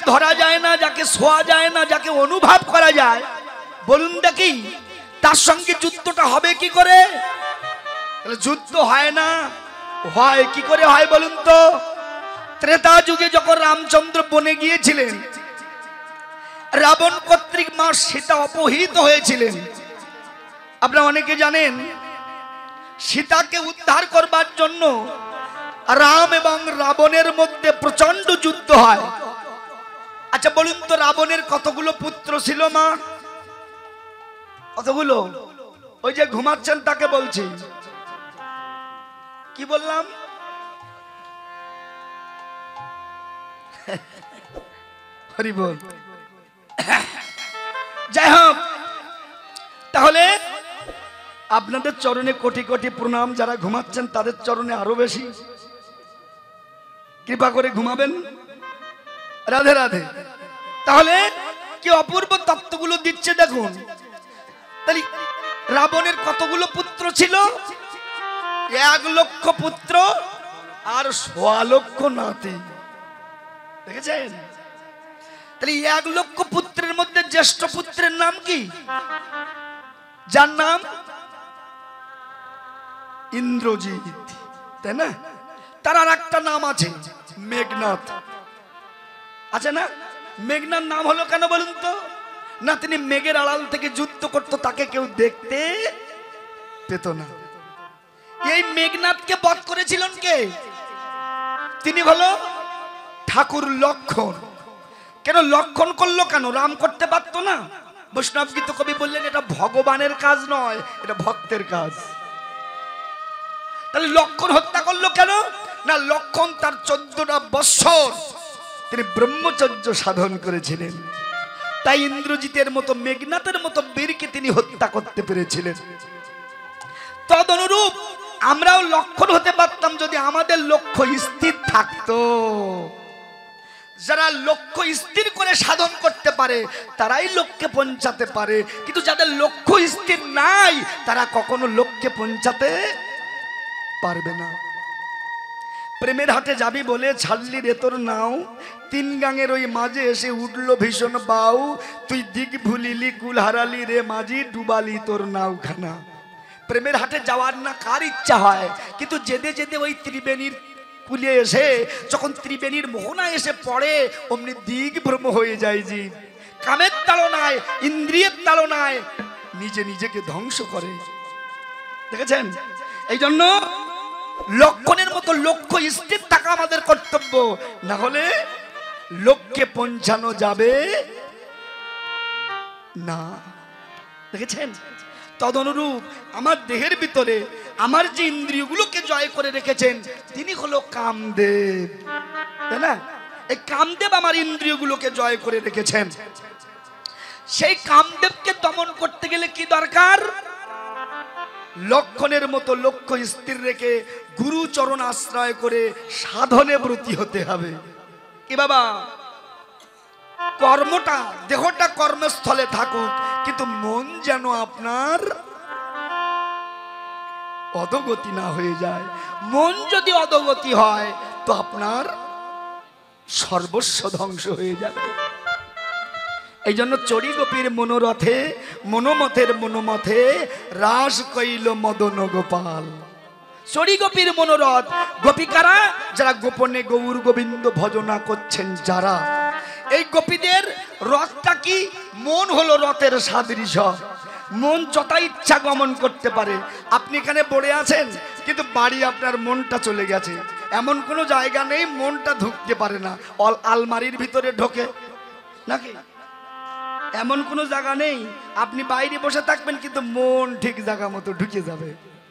ধরা যায় না, যাকে ছোঁয়া যায় না, যাকে অনুভব করা যায়, বলুন দেখি তার সঙ্গে যুদ্ধটা হবে কি করে? যুদ্ধ হয় না, হয় কি করে হয় বলুন তো? ত্রেতা যুগে যখন রামচন্দ্র বনে গিয়েছিলেন, রাবণ কর্তৃক মা সীতা অপহৃত হয়েছিলেন। আপনারা অনেকে জানেন, সীতাকে উদ্ধার করবার জন্য রাম এবং রাবণের মধ্যে প্রচন্ড যুদ্ধ হয়। আচ্ছা বলুন তো, রাবণের কতগুলো পুত্র ছিল মা? কতগুলো? ওই যে ঘুমাচ্ছেন তাকে বলছি, কি বললাম? হরি বল। যাই হোক, তাহলে আপনাদের চরণে কোটি কোটি প্রণাম। যারা ঘুমাচ্ছেন তাদের চরণে আরো বেশি, কৃপা করে ঘুমাবেন। রাধে রাধে। তাহলে কি অপূর্ব তত্ত্বগুলো দিচ্ছে দেখুন। তাহলে রাবণের কতগুলো পুত্র ছিল? 1 লক্ষ পুত্র আর 1.25 লক্ষ নাতি। দেখেছেন? তাহলে 1 লক্ষ পুত্রের মধ্যে জ্যেষ্ঠ পুত্রের নাম কি? যার নাম ইন্দ্রজিৎ, তাই না? তার আর একটা নাম আছে মেঘনাথ, আছে না? মেঘনাথ নাম হলো কেন বলুন তো? না, তিনি মেঘের আড়াল থেকে যুদ্ধ করতো, তাকে কেউ দেখতে পেত না। এই মেঘনাথকে বধ করেছিলেন কে? তিনি হলো ঠাকুর লক্ষণ। কেন লক্ষণ করলো কেন? রাম করতে পারতো না? বৈষ্ণব গীত কবি বললেন এটা ভগবানের কাজ নয়, এটা ভক্তের কাজ। তাহলে লক্ষণ হত্যা করলো কেন? না, লক্ষণ তার 14টা বৎসর তিনি ব্রহ্মচর্য সাধন করেছিলেন, তাই ইন্দ্রজিতের মতো মেঘনাথের মতো বীরকে তিনি হত্যা করতে পেরেছিলেন। তদনুরূপ আমরাও লক্ষণ হতে পারতাম যদি আমাদের লক্ষ্য স্থির থাকতো। যারা লক্ষ্য স্থির করে সাধন করতে পারে তারাই লক্ষ্যে পৌঁছাতে পারে, কিন্তু যাদের লক্ষ্য স্থির নাই তারা কখনো লক্ষ্যে পৌঁছাতে পারবে না। প্রেমের হাটে যাবি বলে ছাড়লি রে তোর নাও, 3 গাঙের ওই মাঝে এসে উঠলো ভীষণ বাউ, তুই দিক ভুলিলি কুল হারালি রে মাঝি, ডুবালি তোর নাওখানা। প্রেমের হাটে যাওয়ার না কার ইচ্ছা হয়, কিন্তু যেতে যেতে ওই ত্রিবেণীর কুলে এসে যখন ত্রিবেণীর মোহনা এসে পড়ে অমনি দিক ভ্রম হয়ে যায়। জি, কামের তাড়নায়, ইন্দ্রিয়ের তাড়নায় নিজে নিজেকে ধ্বংস করে। দেখেছেন? এই জন্য লক্ষণের মতো লক্ষ্য স্থির থাকা আমাদের কর্তব্য, না হলে লক্ষ্যে পৌঁছানো যাবে না। দেখেছেন? তদনুরূপ আমার দেহের ভিতরে আমার যে ইন্দ্রিয়গুলোকে জয় করে রেখেছেন তিনি হলো কামদেব, তাই না? এই কামদেব আমার ইন্দ্রিয়গুলোকে জয় করে রেখেছেন। সেই কামদেবকে দমন করতে গেলে কি দরকার? লক্ষণের মতো লক্ষ্য স্থির রেখে গুরু চরণ আশ্রয় করে সাধনে ব্রতী হতে হবে। কি বাবা, কর্মটা, দেহটা কর্মস্থলে থাকুক, কিন্তু মন যেন আপনার অধোগতি না হয়ে যায়। মন যদি অধোগতি হয় তো আপনার সর্বস্ব ধ্বংস হয়ে যাবে। এই জন্য চড়ি গোপীর মনোরথে মনোমথের মনোমথে রাস কইল মদন গোপাল। চড়ি গোপীর মনোরথ, গোপিকারা যারা গোপনে গৌর গোবিন্দ ভজনা করছেন, যারা এই গোপীদের রথটা কি? মন হলো রথের সাদৃশ্য। মন যত ইচ্ছা গমন করতে পারে। আপনি এখানে পড়ে আছেন কিন্তু বাড়ি আপনার মনটা চলে গেছে, এমন কোনো জায়গা নেই মনটা ঢুকতে পারে না। আলমারির ভিতরে ঢোকে নাকি? এমন কোনো জায়গা নেই। আপনি বাইরে বসে থাকবেন কিন্তু মন ঠিক জায়গা মতো ঢুকে যাবে।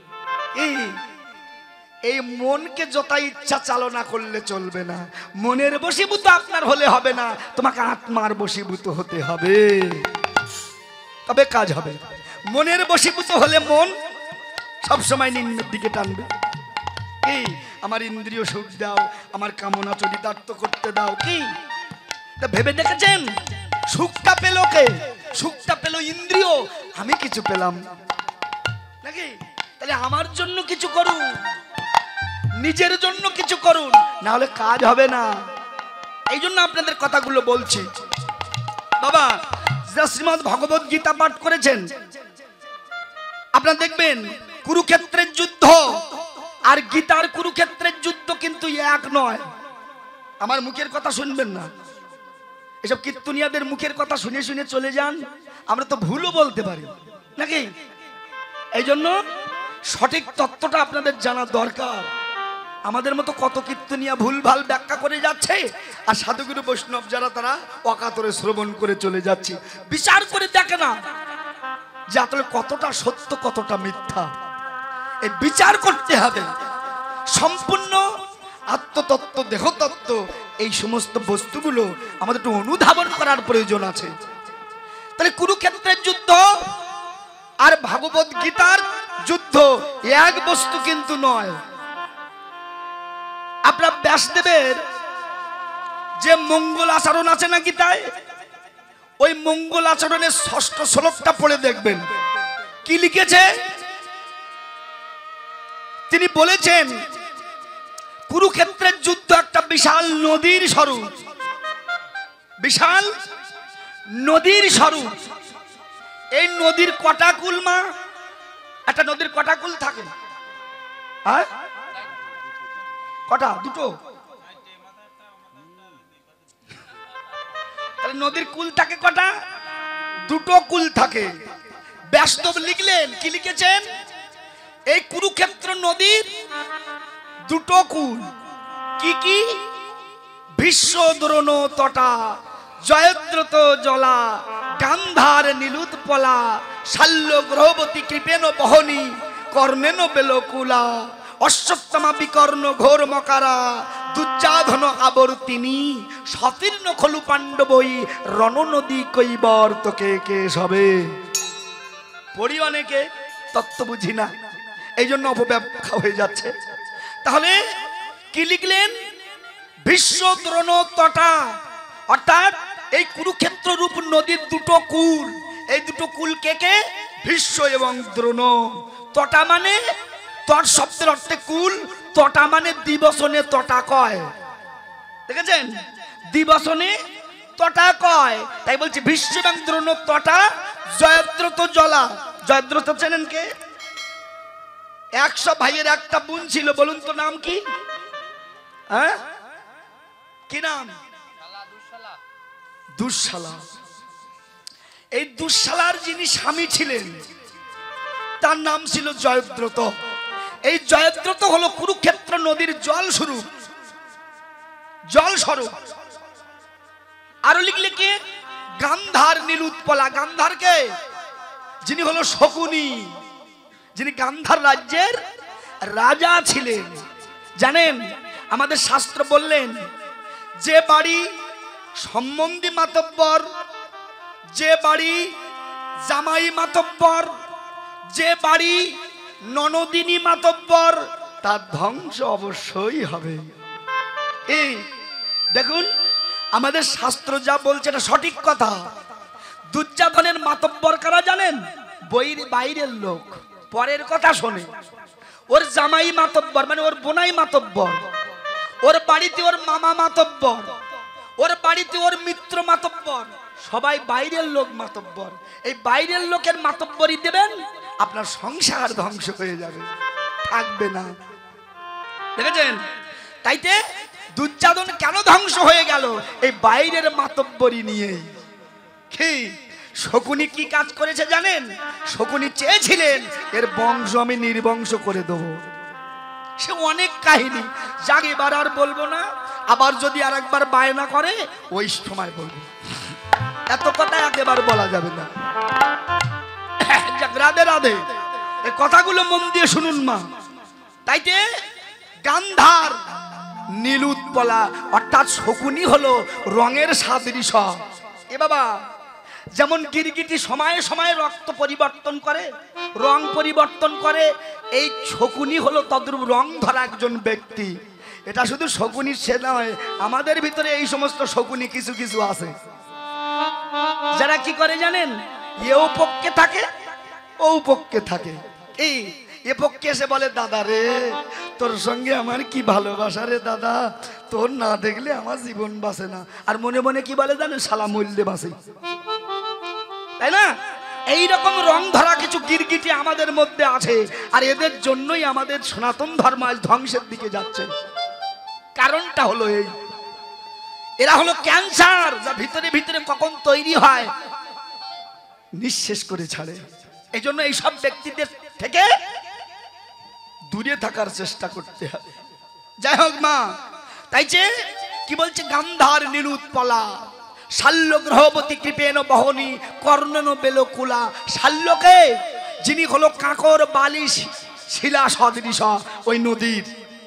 এই মনকে যত ইচ্ছা চালনা করলে চলবে না। মনের বশীভূত আপনার হলে হবে না, তোমাকে আত্মার বশীভূত হতে হবে, তবে কাজ হবে। মনের বশীভূত হলে মন সবসময় নিম্নের দিকে টানবে। এই আমার ইন্দ্রিয় সুখ দাও, আমার কামনা চরিতার্থ করতে দাও। কি তা ভেবে দেখেছেন? সুখটা পেল কে? সুখটা পেল ইন্দ্রিয়, আমি কিছু পেলাম নাকি? তাহলে আমার জন্য কিছু করুন, নিজের জন্য কিছু করুন, না হলে কাজ হবে না। এই জন্য আপনাদের কথাগুলো বলছি। বাবা যারা শ্রীমদ্ ভগবত গীতা পাঠ করেছেন, আপনারা দেখবেন কুরুক্ষেত্রের যুদ্ধ আর গীতার কুরুক্ষেত্রের যুদ্ধ কিন্তু এক নয়। আমার মুখের কথা শুনবেন না, এসব কীর্তনিয়াদের মুখের কথা শুনে শুনে চলে যান, আমরা তো ভুলও বলতে পারি নাকি। এই জন্য সঠিক তত্ত্বটা আপনাদের জানা দরকার। আমাদের মতো কত কীর্তনিয়া ভুলভাল ব্যাখ্যা করে যাচ্ছে, আর সাধুগুরু বৈষ্ণব যারা তারা অকাতরে শ্রবণ করে চলে যাচ্ছে। বিচার করে দেখে না যে আসলে কতটা সত্য কতটা মিথ্যা। এই বিচার করতে হবে। সম্পূর্ণ আত্মতত্ত্ব, দেহতত্ত্ব, এই সমস্ত বস্তুগুলো আমাদের একটু অনুধাবন করার প্রয়োজন আছে। তাহলে কুরুক্ষেত্রের যুদ্ধ আর ভাগবত গীতার যুদ্ধ এক বস্তু কিন্তু নয়। আপনার ব্যাসদেবের যে মঙ্গল আচরণ আছে না গীতায়, ওই মঙ্গল আচরণের ষষ্ঠ শ্লোকটা পড়ে দেখবেন কি লিখেছে। তিনি বলেছেন কুরুক্ষেত্রের যুদ্ধ একটা বিশাল নদীর স্বরূপ, বিশাল নদীর স্বরূপ। এই নদীর কটা কুল মা? একটা নদীর কটা কুল থাকে? হ্যাঁ, কটা? দুটো। তাহলে নদীর কুল থাকে কটা? দুটো কুল থাকে। ব্যাসদেব লিখলেন কি লিখেছেন? এই কুরুক্ষেত্র নদীর দুটো কুল কি কি? ভীষ্ম দ্রোণ তটা, জয়দ্রত জলা, গান্ধার নীলুৎপলা, শাল্য গ্রহবতী কৃপেন বহনী, কর্ণেন বেলকুলা, অশ্বত্থামা বিকর্ণ ঘোর মকারা, দুর্যাধন আবর্তিনী, সতীর্ণ খলু পাণ্ডবই, রণ নদী কৈবর তোকে কে সবে। পড়ি অনেকে, তত্ত্ব বুঝি না, এই জন্য অপব্যাখ্যা হয়ে যাচ্ছে। তাহলে কি লিখলেন? ভীষ্ম দ্রোণ তটা, অর্থাৎ এই কুরুক্ষেত্র রূপ নদীর দুটো কুল। এই দুটো কুল কে কে? ভীষ্ম এবং দ্রোণ। তটা মানে, তট শব্দের অর্থে কুল, তটা মানে দিবসনে তটা কয়। দেখেছেন, দিবসনে তটা কয়। তাই বলছি ভীষ্ম এবং দ্রোণ তটা, জয়দ্রত জলা। জয়দ্রত চেনেন কে? 100 ভাইয়ের একটা বোন ছিল, বলুন তো নাম কি? হ্যাঁ, কি নাম? দুঃশালা। এই দুঃশালার যিনি স্বামী ছিলেন তার নাম ছিল জয়দ্রত। এই জয়দ্রত হলো কুরুক্ষেত্র নদীর জল স্বরূপ, জল স্বরূপ। আরো লিখলে কে? গান্ধার নীলুৎপলা। গান্ধার কে? যিনি হলো শকুনি, যিনি গান্ধার রাজ্যের রাজা ছিলেন। জানেন, আমাদের শাস্ত্র বললেন যে বাড়ি সম্বন্ধী মাতব্বর, যে বাড়ি জামাই মাতব্বর, যে বাড়ি ননদিনী মাতব্বর, তার ধ্বংস অবশ্যই হবে। এই দেখুন, আমাদের শাস্ত্র যা বলছে এটা সঠিক কথা। দুর্যাধনের মাতব্বর কারা জানেন? বাইরের লোক, পরের কথা শোনে। ওর জামাই মাতব্বর মানে ওর বোনাই মাতব্বর, ওর বাড়িতে ওর মামা মাতব্বর, ওর বাড়িতে ওর মিত্র মাতব্বর, সবাই বাইরের লোক মাতব্বর। এই বাইরের লোকের মাতব্বরই দেবেন, আপনার সংসার ধ্বংস হয়ে যাবে, থাকবে না। দেখেছেন? তাইতে দুর্যাধন কেন ধ্বংস হয়ে গেল? এই বাইরের মাতব্বরই নিয়েই। কি শকুনি কি কাজ করেছে জানেন? শকুনি চেয়েছিলেন এর বংশ আমি নির্বংশ করে দেবো। সে অনেক কাহিনী, যাক এবার আর বলবো না। আবার যদি আর একবার বায়না করে ওই সময় বলবো, এত কথা একেবারে বলা যাবে না। যাক, রাধে রাধে। এই কথাগুলো মন দিয়ে শুনুন মা। তাইতে গান্ধার নীলুৎপলা, অর্থাৎ শকুনি হলো রঙের সাদৃশ। এ বাবা, যেমন গিরগিটি সময়ে সময়ে রক্ত পরিবর্তন করে, রং পরিবর্তন করে, এই শকুনি হলো তদ্রূপ রং ধরা একজন ব্যক্তি। এটা শুধু শকুনি সে নয়, আমাদের ভিতরে এই সমস্ত শকুনি কিছু কিছু আছে, যারা কি করে জানেন? এও পক্ষে থাকে, ও পক্ষে থাকে। এই এ পক্ষে এসে বলে দাদা রে, তোর সঙ্গে আমার কি ভালোবাসা রে দাদা, তোর না দেখলে আমার জীবন বাঁচে না। আর মনে মনে কি বলে জানেন, শালা মূল্যে বাঁচে, তাই না? এইরকম রং ধরা কিছু গিরগিটি আমাদের মধ্যে আছে, আর এদের জন্যই আমাদের সনাতন ধর্ম আজ ধ্বংসের দিকে যাচ্ছে। কারণটা হলো এই, এরা হলো ক্যান্সার, যা ভিতরে ভিতরে কখন তৈরি হয় নিঃশেষ করে ছাড়ে। এই জন্য এইসব ব্যক্তিদের থেকে দূরে থাকার চেষ্টা করতে হবে। যাই হোক মা, তাই যে কি বলছে, গান্ধার নীলুৎপলা শাল্য গ্রহবতী কৃপেন বহনী কর্ণন বেলকুলা। শাল্যকে যিনি হলো কাঁকর বালিশ শিলা সদৃশ ওই নদীর,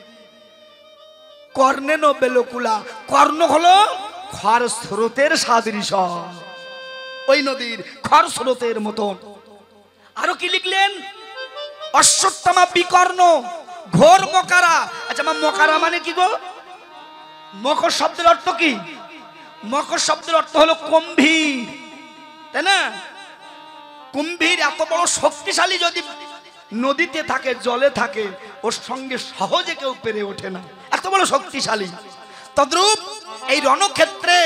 কর্ণেন বেলকুলা, কর্ণ হলো খর স্রোতের সাদৃশ ওই নদীর খর স্রোতের মতন। আরো কি লিখলেন, অশ্বত্থামা বিকর্ণ ঘোর মকারা। আচ্ছা মা, মকারা মানে কি গো? মকর শব্দের অর্থ কি? মকর শব্দের অর্থ হলো কুম্ভীর, তাই না? কুম্ভীর এত বড় শক্তিশালী যদি নদীতে থাকে, জলে থাকে, ওর সঙ্গে সহজে কেউ পেরে ওঠে না, এত বড় শক্তিশালী। তদ্রূপ এই রণক্ষেত্রে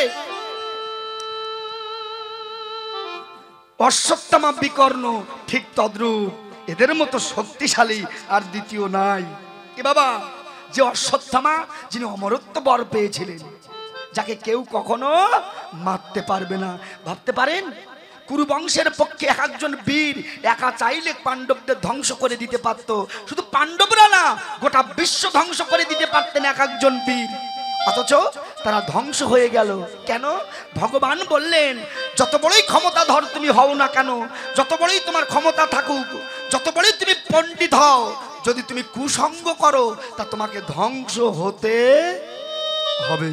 অশ্বত্থামা বিকর্ণ, ঠিক তদ্রূপ এদের মতো শক্তিশালী আর দ্বিতীয় নাই। এ বাবা, যে অশ্বত্থামা, যিনি অমরত্ব বর পেয়েছিলেন, যাকে কেউ কখনো মারতে পারবে না। ভাবতে পারেন, কুরু বংশের পক্ষে এক একজন বীর একা চাইলে পাণ্ডবদের ধ্বংস করে দিতে পারত। শুধু পাণ্ডবরা না, গোটা বিশ্ব ধ্বংস করে দিতে পারতেন এক একজন বীর, অথচ তারা ধ্বংস হয়ে গেল কেন? ভগবান বললেন, যত বড়ই ক্ষমতাধর তুমি হও না কেন, যত বড়ই তোমার ক্ষমতা থাকুক, যত বড়ই তুমি পণ্ডিত হও, যদি তুমি কুসঙ্গ করো তা তোমাকে ধ্বংস হতে হবেই।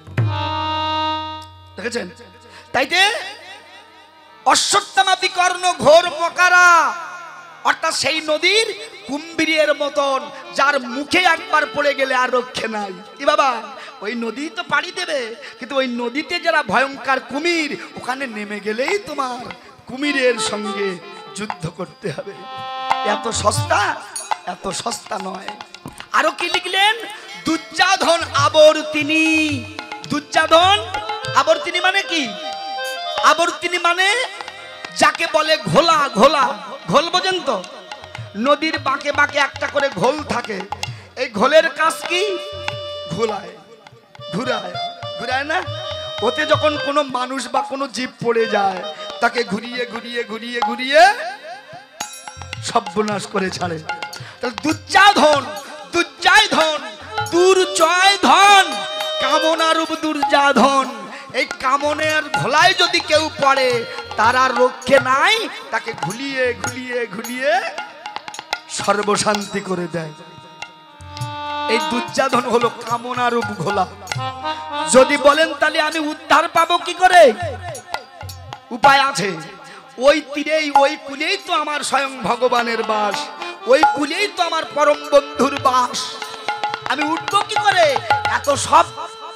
দেখেছেন? তাইতে অশ্বত্থামা বিকর্ণ ঘোর মকারা, অর্থাৎ সেই নদীর কুম্ভীরের মতন, যার মুখে একবার পড়ে গেলে আর রক্ষে নাই। এ বাবা, ওই নদী তো পাড়ি দেবে, কিন্তু ওই নদীতে যারা ভয়ঙ্কর কুমির, ওখানে নেমে গেলেই তোমার কুমিরের সঙ্গে যুদ্ধ করতে হবে। এত সস্তা, এত সস্তা নয়। আরো কি লিখলেন, দুর্যাধন আবর্তিনী। দুর্যাধন আবর্তিনী মানে কি? আবর্তিনী মানে যাকে বলে ঘোলা। ঘোলা, ঘোল বোঝেন তো? নদীর বাঁকে বাঁকে একটা করে ঘোল থাকে, এই ঘোলের কাজ কি? ঘোলায়, ঘুরায়, ঘুরায় না? ওতে যখন কোনো মানুষ বা কোনো জীব পড়ে যায়, তাকে ঘুরিয়ে ঘুরিয়ে ঘুরিয়ে ঘুরিয়ে সর্বনাশ করে ছাড়ে। তাহলে দুর্যাধন, দুর্যাধন, দুর্জয়ধন, কামনারূপ দুর্যাধন, এই কামনের ঘোলায় যদি কেউ পড়ে তার আর রক্ষে নাই, তাকে ঘুলিয়ে ঘুলিয়ে ঘুলিয়ে সর্বশান্তি করে দেয়। এই দুর্যাধন হলো কামনারূপ ঘোলা। যদি বলেন তাহলে আমি উদ্ধার পাবো কি করে? উপায় আছে। ওই তীরেই, ওই কুলেই তো আমার স্বয়ং ভগবানের বাস, ওই কুলেই তো আমার পরম বন্ধুর বাস। আমি উঠবো কি করে? এত সব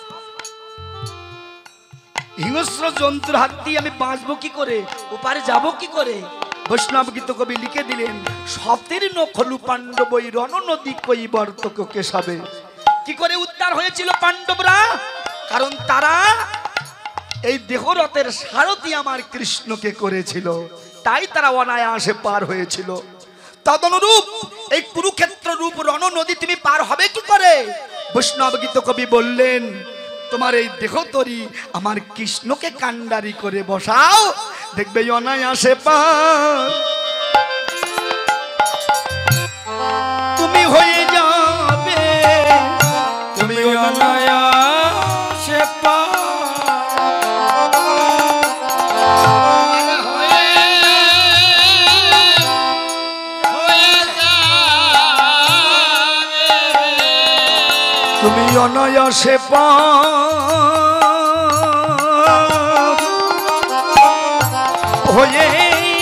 হিংস্র জন্তুর হাত দিয়ে আমি বাঁচবো কি করে? ওপারে যাব কি করে? বৈষ্ণব গীত কবি লিখে দিলেন, সতীর্ণ খলু পাণ্ডবই রণ নদী কই বর্তক কেশবে। কি করে উদ্ধার হয়েছিল পাণ্ডবরা? কারণ তারা এই দেহরথের সারথি আমার কৃষ্ণকে করেছিল, তাই তারা অনায়াসে পার হয়েছিল। তদনুরূপ এই কুরুক্ষেত্র রূপ রণ নদী তুমি পার হবে কি করে? বৈষ্ণব গীত কবি বললেন, তোমার এই দেহ তরি আমার কৃষ্ণকে কান্ডারি করে বসাও, দেখবে অনায়াসে পার তুমি হয়ে যাবে, তুমি অনায়াসে পার তুমি অনায়াসে হয়ে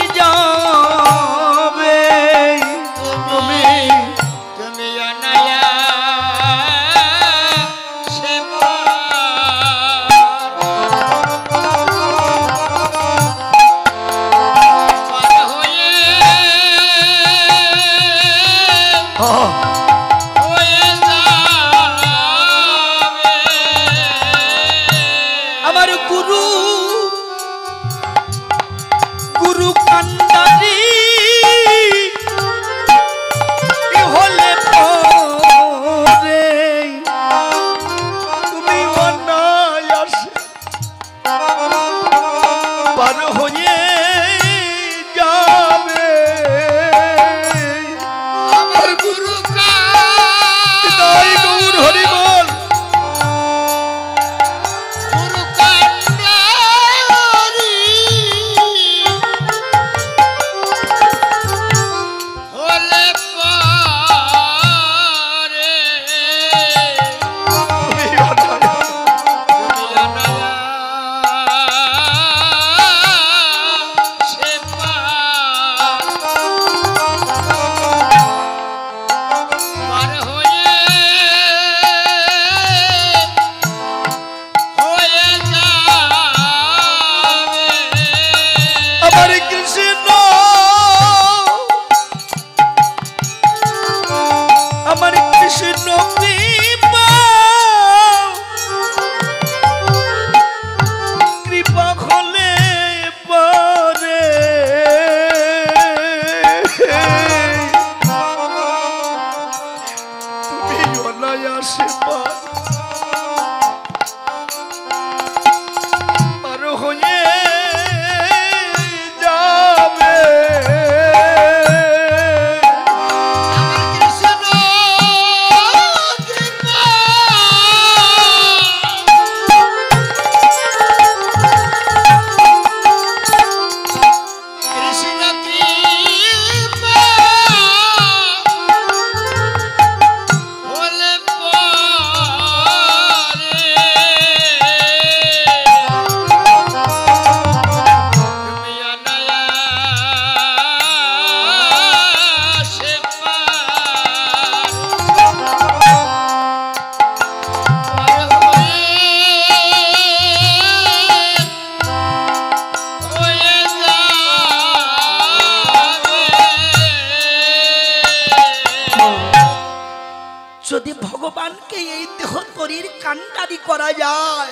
যাবে, তুমি তুমি অনায়াসে হয়ে সে পার হয়ে যাবে। যদি ভগবানকে এই দেহ শরীর কান্ডারি করা যায়,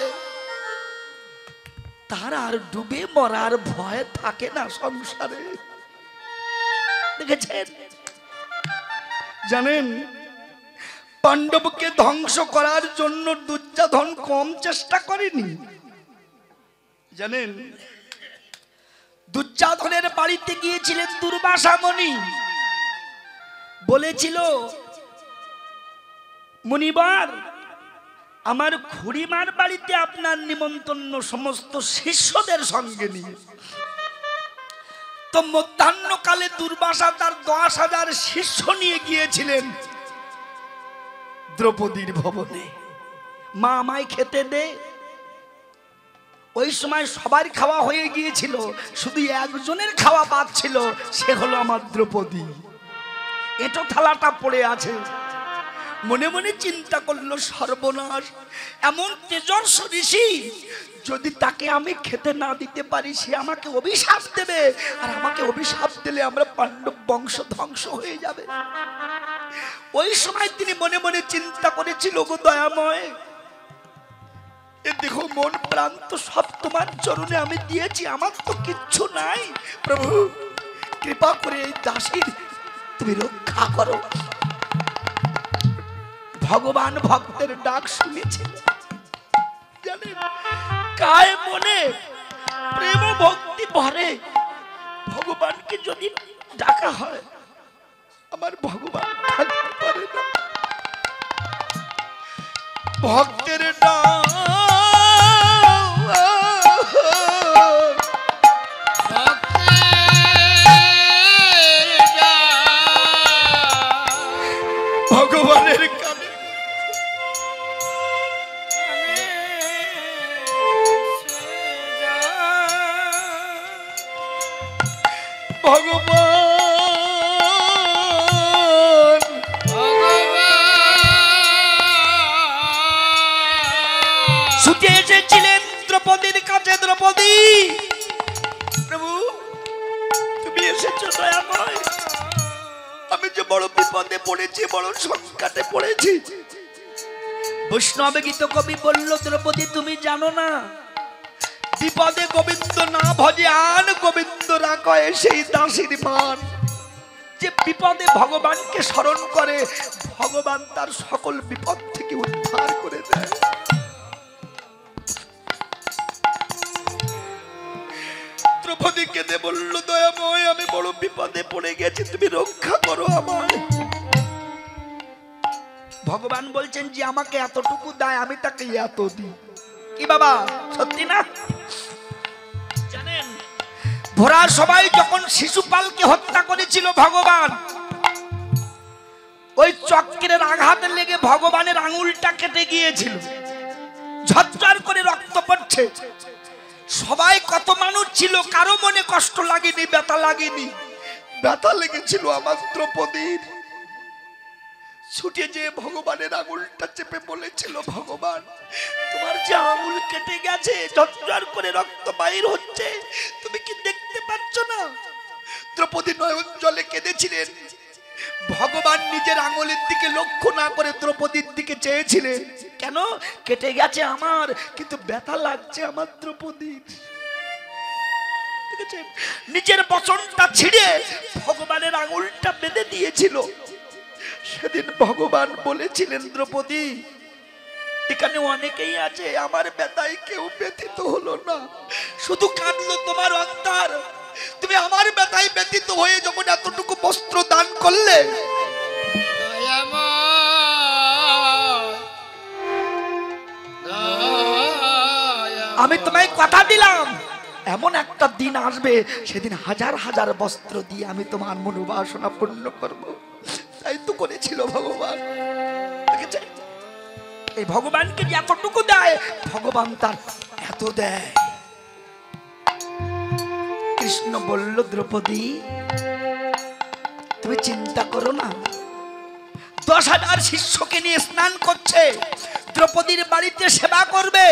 তার আর ডুবে মরার ভয় থাকে না সংসারে। দেখেছেন, জানেন পাণ্ডবকে ধ্বংস করার জন্য দুর্যোধন কম চেষ্টা করেনি। জানেন, দুর্যোধনের বাড়িতে গিয়েছিলেন দুর্বাসা মুনি, বলেছিল মুনিবার আমার খুড়িমার বাড়িতে আপনার নিমন্ত্রণ সমস্ত শিষ্যদের সঙ্গে নিয়ে। তো মধ্যাহ্নকালে দুর্বাসা তার 10,000 শিষ্য নিয়ে গিয়েছিলেন দ্রৌপদীর ভবনে। মা আমায় খেতে দে। ওই সময় সবার খাওয়া হয়ে গিয়েছিল, শুধু একজনের খাওয়া বাদ ছিল, সে হলো আমার দ্রৌপদী। এটো থালাটা পড়ে আছে। মনে মনে চিন্তা করলো, সর্বনাশ, এমন তেজস্বী ঋষি, যদি তাকে আমি খেতে না দিতে পারি সে আমাকে অভিশাপ দেবে, আর আমাকে অভিশাপ দিলে আমরা পাণ্ডব বংশ ধ্বংস হয়ে যাবে। ওই সময় তিনি মনে মনে চিন্তা করেছিল, গো দয়াময়, এ দেখো মন প্রাণ তো সব তোমার চরণে আমি দিয়েছি, আমার তো কিচ্ছু নাই। প্রভু কৃপা করে এই দাসীর তুমি রক্ষা করো। ভগবান ভক্তের ডাক শুনেছিল। জানেন, কায় মনে প্রেম ভক্তি ভরে ভগবানকে যদি ডাকা হয়, আমার ভগবান থাকতে পারে না। ভক্তের ডাক ভগবানের কানে ভগবান ছুটে এসেছিলেন দ্রৌপদীর কাছে। দ্রৌপদী, প্রভু তুমি এসেছো দয়াময়, আমি যে বড় বিপদে পড়েছি, বড় সংকটে পড়েছি। বৈষ্ণব গীত কবি বলল, দ্রৌপদী তুমি জানো না, বিপদে গোবিন্দ না ভজে আন গোবিন্দ রাখে সেই দাসীর মান। যে বিপদে ভগবানকে স্মরণ করে, ভগবান তার সকল বিপদ থেকে উদ্ধার করে দেয়। দ্রৌপদী কেঁদে বলল, দয়াময়, আমি বড় বিপদে পড়ে গেছি, তুমি রক্ষা করো আমায়। ভগবান বলছেন যে আমাকে এতটুকু দেয়, আমি তাকে এত দিই। কি বাবা, সত্যি না? জানেন, ভোরা সবাই যখন শিশুপালকে হত্যা করেছিল ভগবান, ওই চক্রের আঘাতে লেগে ভগবানের আঙুলটা কেটে গিয়েছিল, ঝরঝর করে রক্ত পড়ছে। সবাই কত মানুষ ছিল, কারো মনে কষ্ট লাগেনি, ব্যথা লাগেনি। ব্যথা লেগেছিল আমার দ্রৌপদীর। ছুটে যে ভগবানের আঙুলটা চেপে বলেছিল, ভগবান তোমার যে আঙুল কেটে গেছে, ঝরঝর করে রক্ত বাইর হচ্ছে, তুমি কি দেখতে পাচ্ছ না? দ্রৌপদী নয়ন জলে কেঁদেছিলেন। ভগবান নিজের আঙুলের দিকে লক্ষ্য না করে দ্রৌপদীর দিকে চেয়েছিলেন। কেন? কেটে গেছে আমার, কিন্তু ব্যথা লাগছে আমার দ্রৌপদীর। নিজের বচনটা ছিঁড়ে ভগবানের আঙুলটা বেঁধে দিয়েছিল। সেদিন সেদিন ভগবান বলেছিলেন, দ্রৌপদী এখানে অনেকেই আছে, আমার ব্যথায় কেউ ব্যথিত হলো না, শুধু কাঁদলো তোমার অন্তর। তুমি আমার ব্যথায় ব্যথিত হয়ে যখন এতটুকু বস্ত্র দান করলে, আমি তোমায় কথা দিলাম এমন একটা দিন আসবে, সেদিন হাজার হাজার বস্ত্র দিয়ে আমি তোমার মনোবাসনা পূর্ণ করব। তাই তো করেছিল ভগবান। এই ভগবানকে যে এতটুকু দেয়, ভগবান তার এত দেয়। কৃষ্ণ বলল, দ্রৌপদী তুমি চিন্তা করো না, 10,000 শিষ্যকে নিয়ে স্নান করছে, দ্রৌপদীর বাড়িতে সেবা করবে।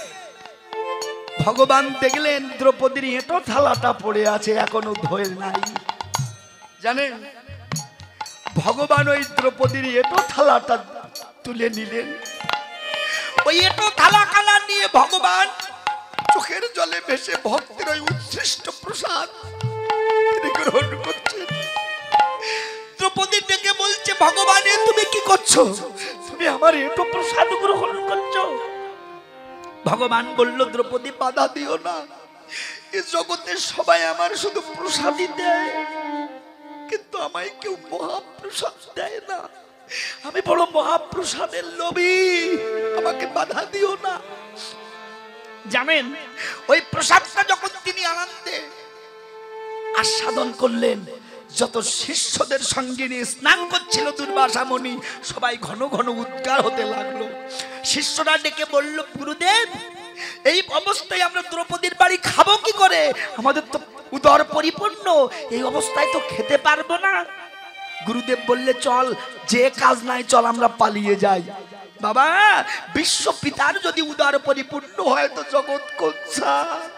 ভগবান দেখলেন দ্রৌপদীর এঁটো থালাটা পড়ে আছে, এখনো ধোয় নাই। জানেন, ভগবান ওই দ্রৌপদীর এঁটো থালাটা তুলে নিলেন। ওই এঁটো থালা কানা নিয়ে ভগবান চোখের জলে ভেসে ভক্তের ওই উৎসৃষ্ট প্রসাদ তিনি গ্রহণ করছেন। দ্রৌপদী ডেকে বলছে, ভগবান তুমি কি করছো? তুমি আমার এঁটো প্রসাদ গ্রহণ করছো? ভগবান বলল, দ্রৌপদী বাধা দিও না, এই জগতে সবাই আমার শুধু প্রসাদই দেয়, কিন্তু আমায় কেউ মহাপ্রসাদ দেয় না। আমি বড় মহাপ্রসাদের লোভী, আমাকে বাধা দিও না। জানেন, ওই প্রসাদটা যখন তিনি আনন্দে আস্বাদন করলেন, যত শিষ্যদের সঙ্গে নিয়ে স্নান করছিল দুর্বাসা মুনি, সবাই ঘন ঘন উদ্গার হতে লাগলো। শিষ্যরা ডেকে বলল, গুরুদেব এই অবস্থায় আমরা দ্রৌপদীর বাড়ি খাবো কি করে? আমাদের তো উদর পরিপূর্ণ, এই অবস্থায় তো খেতে পারবো না। গুরুদেব বললে, চল, যে কাজ নাই চল আমরা পালিয়ে যাই। বাবা, বিশ্ব পিতার যদি উদর পরিপূর্ণ হয় তো জগৎ কোথা?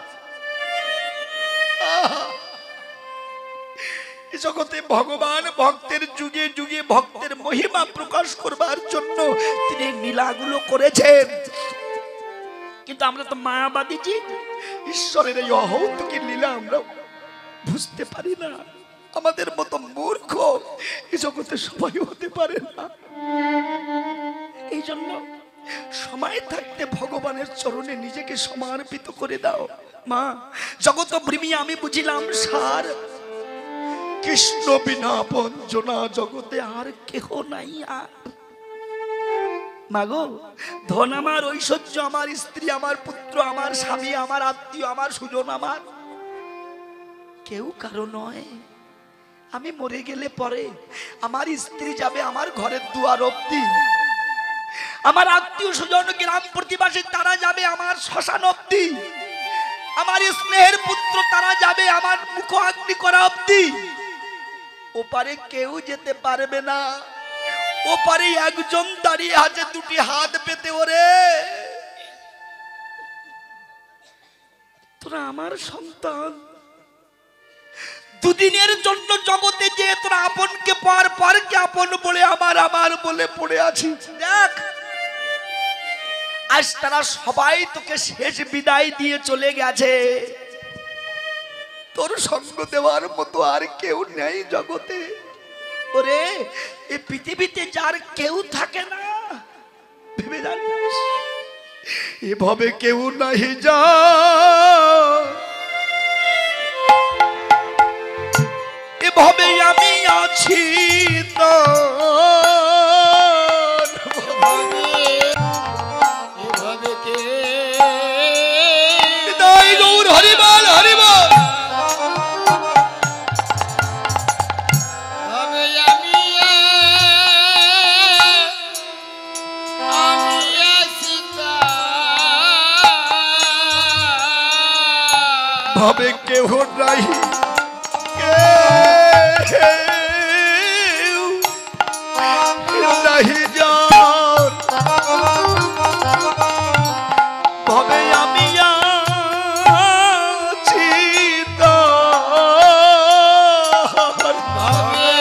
জগতে ভগবান ভক্তের যুগে যুগে ভক্তের মহিমা প্রকাশ করবার জন্য তিনি লীলাগুলো করেছেন। কিন্তু আমরা তো মায়াবাদী জীব, ঈশ্বরের এই অহৌতুকী লীলা আমরা বুঝতে পারি না। আমাদের মতো মূর্খ এই জগতে সবাই হতে পারে না। এই জন্য সময় থাকতে ভগবানের চরণে নিজেকে সমর্পিত করে দাও। মা, জগৎ ভ্রমি আমি বুঝিলাম সার, কৃষ্ণ বিনা বঞ্জনা জগতে আর কেহ নাই। আর মাগো, ধন আমার, ঐশ্বর্য আমার, স্ত্রী আমার, পুত্র আমার, স্বামী আমার, আত্মীয় আমার, সুজন আমার, কেউ কারো নয়। আমি মরে গেলে পরে আমার স্ত্রী যাবে আমার ঘরের দুয়ার অবধি, আমার আত্মীয় সুজন গ্রাম প্রতিবাসী তারা যাবে আমার শ্মশান অবধি, আমার স্নেহের পুত্র তারা যাবে আমার মুখ অগ্নি করা অবধি। ওপারে কেউ যেতে পারবে না। ওপারে একজন দাঁড়িয়ে আছে দুটি হাত পেতে, ওরে তোরা আমার সন্তান, দুদিনের জন্য জগতে যে তোরা আপনকে পর পরকে আপন বলে আমার আমার বলে পড়ে আছিস, দেখ আজ তারা সবাই তোকে শেষ বিদায় দিয়ে চলে গেছে। তোর সঙ্গ দেওয়ার মতো আর কেউ নেই জগতে। ওরে, এই পৃথিবীতে যার কেউ থাকে না, ভেবে জানিস এভাবে কেউ নাহি যা, এভাবে আমি আছি তো, এভাবে কে গৌর হরিবল হরিবল। ভাবে কেহ নাই, কেউ নাহি যার, ভাবে আমি আছি তার, ভাবে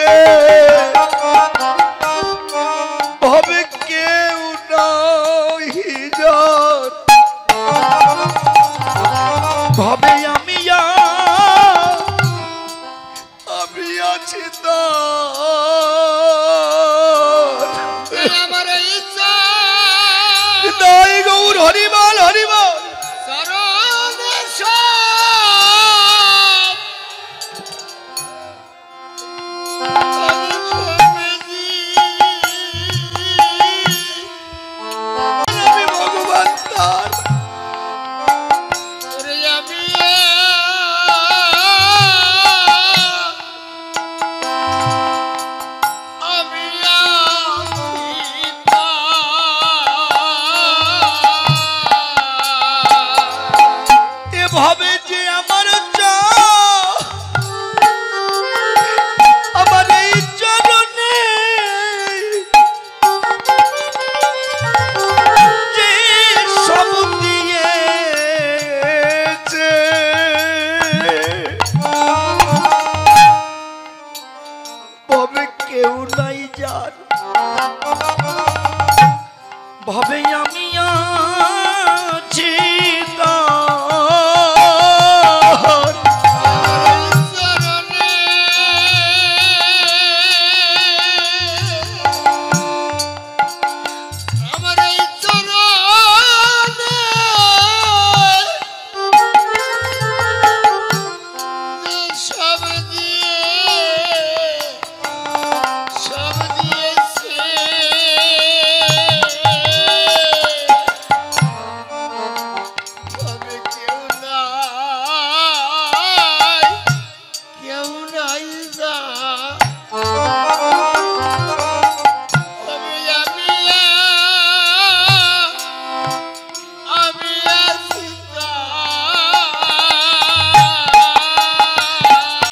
হবে কেউ নাই যার, ভাবে আমি আছি তার।